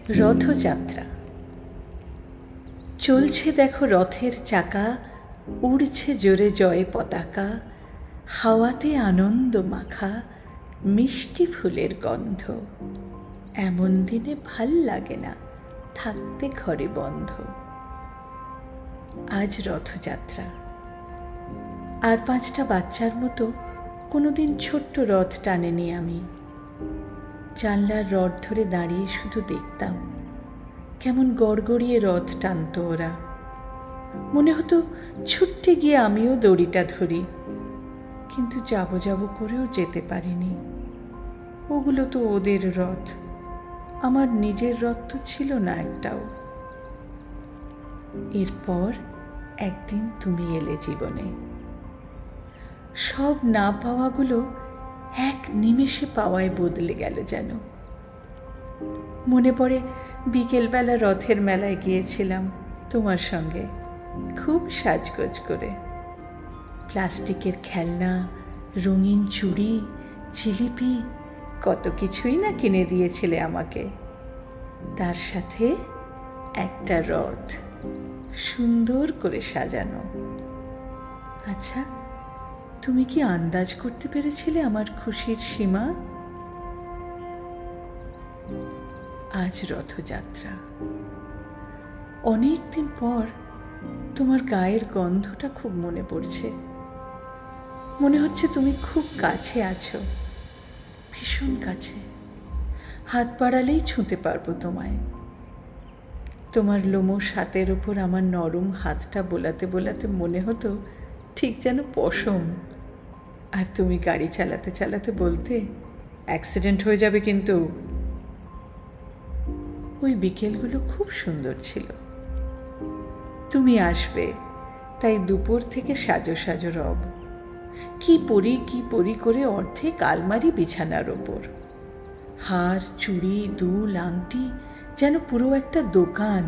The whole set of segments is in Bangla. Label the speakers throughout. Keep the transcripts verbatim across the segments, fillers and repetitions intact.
Speaker 1: রথযাত্রা। চলছে দেখো রথের চাকা, উড়ছে জোরে জয় পতাকা, হাওয়াতে আনন্দ মাখা মিষ্টি ফুলের গন্ধ। এমন দিনে ভাল লাগে না থাকতে ঘরে বন্ধ। আজ রথযাত্রা। আর পাঁচটা বাচ্চার মতো কোনোদিন ছোট্ট রথ টানেনি আমি। জানলার রড ধরে দাঁড়িয়ে শুধু দেখতাম কেমন গড়গড়িয়ে রথ টানত ওরা। মনে হতো ছুটতে গিয়ে আমিও দড়িটা ধরি, কিন্তু যাবো যাবো করেও যেতে পারিনি। ওগুলো তো ওদের রথ, আমার নিজের রথ তো ছিল না একটাও। এরপর একদিন তুমি এলে জীবনে। সব না পাওয়াগুলো এক নিমেষে পাওয়ায় বদলে গেল যেন। মনে পড়ে বিকেলবেলা রথের মেলায় গিয়েছিলাম তোমার সঙ্গে, খুব সাজগোজ করে। প্লাস্টিকের খেলনা, রঙিন চুড়ি, জিলিপি, কত কিছুই না কিনে দিয়েছিলে আমাকে। তার সাথে একটা রথ সুন্দর করে সাজানো। আচ্ছা, তুমি কি আন্দাজ করতে পেরেছিলে আমার খুশির সীমা? আজ রথযাত্রা। অনেক দিন পর তোমার গায়ের গন্ধটা খুব মনে পড়ছে। মনে হচ্ছে তুমি খুব কাছে আছো, ভীষণ কাছে। হাত বাড়ালেই ছুঁতে পারবো তোমায়। তোমার লোমশ হাতের ওপর আমার নরম হাতটা বোলাতে বোলাতে মনে হতো ঠিক যেন পশম। আর তুমি গাড়ি চালাতে চালাতে বলতে, অ্যাক্সিডেন্ট হয়ে যাবে কিন্তু। ওই বিকেলগুলো খুব সুন্দর ছিল। তুমি আসবে তাই দুপুর থেকে সাজো সাজো রব। কি পরি কি পরি করে অর্ধেক আলমারি বিছানার ওপর। হার, চুড়ি, দুল, আংটি, যেন পুরো একটা দোকান।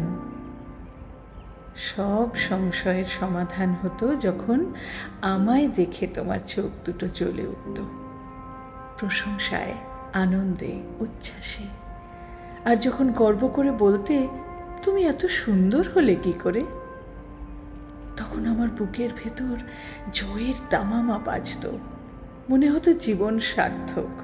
Speaker 1: সব সংশয়ের সমাধান হতো যখন আমায় দেখে তোমার চোখ দুটো জ্বলে উঠত, প্রশংসায়, আনন্দে, উচ্ছ্বাসে। আর যখন গর্ব করে বলতে, তুমি এত সুন্দর হলে কি করে, তখন আমার বুকের ভেতর জয়ের দামামা বাজত। মনে হতো জীবন সার্থক।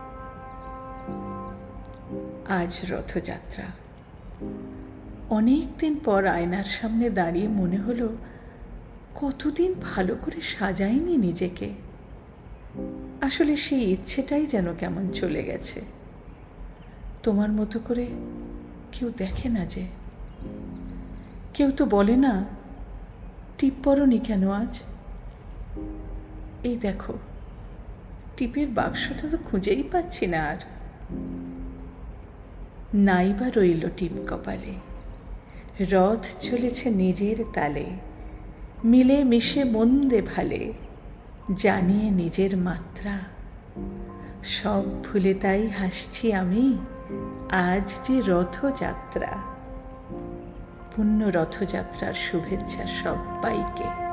Speaker 1: আজ রথযাত্রা। অনেক দিন পর আয়নার সামনে দাঁড়িয়ে মনে হলো কতদিন ভালো করে সাজাইনি নিজেকে। আসলে সেই ইচ্ছেটাই যেন কেমন চলে গেছে। তোমার মতো করে কেউ দেখে না যে। কেউ তো বলে না, টিপ পরনি কেন আজ? এই দেখো, টিপের বাক্সটা তো খুঁজেই পাচ্ছি না আর। নাই বা রইল টিপ কপালে। রথ চলেছে নিজের তালে, মিলে মিশে মন্দে ভালে, জানিয়ে নিজের মাত্রা। সব ভুলে তাই হাসছি আমি, আজ যে রথযাত্রা। পূর্ণ রথযাত্রার শুভেচ্ছা সবাইকে।